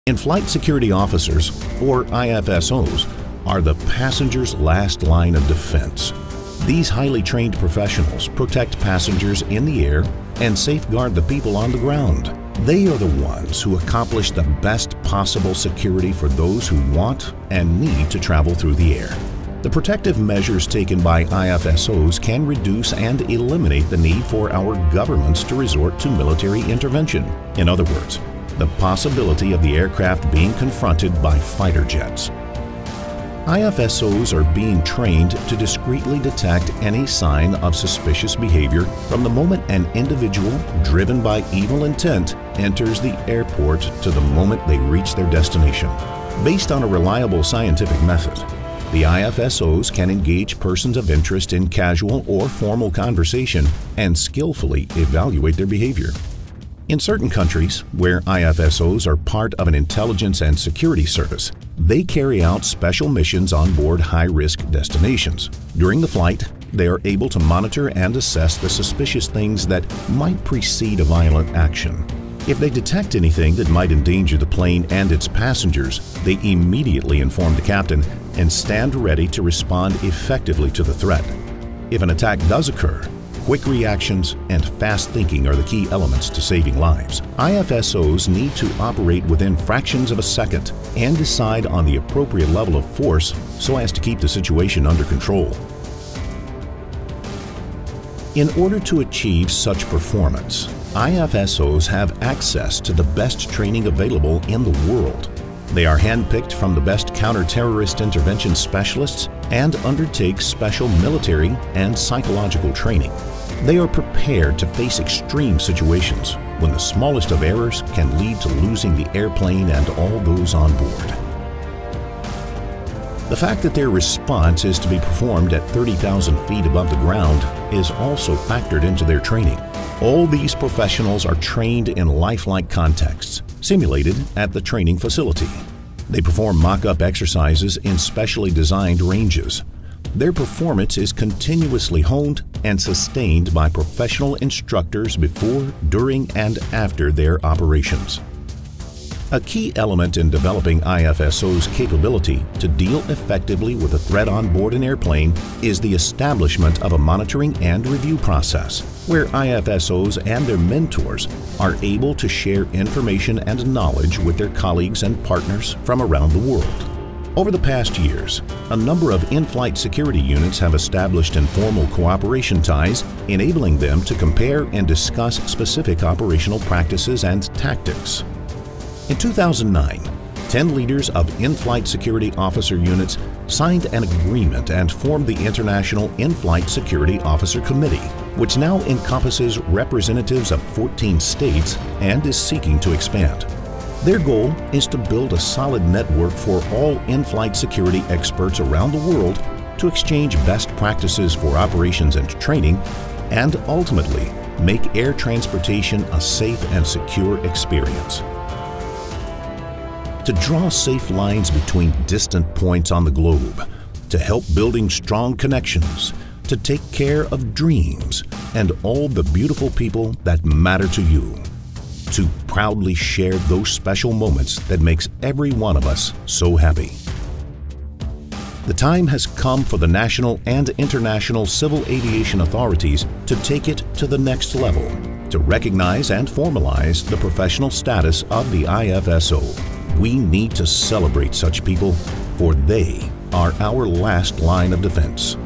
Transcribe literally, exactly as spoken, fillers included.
In-flight security officers, or I F S Os, are the passenger's last line of defense. These highly trained professionals protect passengers in the air and safeguard the people on the ground. They are the ones who accomplish the best possible security for those who want and need to travel through the air. The protective measures taken by I F S Os can reduce and eliminate the need for our governments to resort to military intervention. In other words, the possibility of the aircraft being confronted by fighter jets. I F S Os are being trained to discreetly detect any sign of suspicious behavior from the moment an individual driven by evil intent enters the airport to the moment they reach their destination. Based on a reliable scientific method, the I F S Os can engage persons of interest in casual or formal conversation and skillfully evaluate their behavior. In certain countries, where I F S Os are part of an intelligence and security service, they carry out special missions on board high-risk destinations. During the flight, they are able to monitor and assess the suspicious things that might precede a violent action. If they detect anything that might endanger the plane and its passengers, they immediately inform the captain and stand ready to respond effectively to the threat. If an attack does occur, quick reactions and fast thinking are the key elements to saving lives. I F S Os need to operate within fractions of a second and decide on the appropriate level of force so as to keep the situation under control. In order to achieve such performance, I F S Os have access to the best training available in the world. They are handpicked from the best counter-terrorist intervention specialists and undertake special military and psychological training. They are prepared to face extreme situations when the smallest of errors can lead to losing the airplane and all those on board. The fact that their response is to be performed at thirty thousand feet above the ground is also factored into their training. All these professionals are trained in lifelike contexts, simulated at the training facility. They perform mock-up exercises in specially designed ranges. Their performance is continuously honed and sustained by professional instructors before, during, and after their operations. A key element in developing I F S O's capability to deal effectively with a threat on board an airplane is the establishment of a monitoring and review process, where I F S Os and their mentors are able to share information and knowledge with their colleagues and partners from around the world. Over the past years, a number of in-flight security units have established informal cooperation ties, enabling them to compare and discuss specific operational practices and tactics. In two thousand nine, ten leaders of in-flight security officer units signed an agreement and formed the International In-Flight Security Officer Committee, which now encompasses representatives of fourteen states and is seeking to expand. Their goal is to build a solid network for all in-flight security experts around the world to exchange best practices for operations and training, and ultimately make air transportation a safe and secure experience. To draw safe lines between distant points on the globe, to help building strong connections, to take care of dreams and all the beautiful people that matter to you, to proudly share those special moments that makes every one of us so happy. The time has come for the national and international civil aviation authorities to take it to the next level, to recognize and formalize the professional status of the I F S O. We need to celebrate such people, for they are our last line of defense.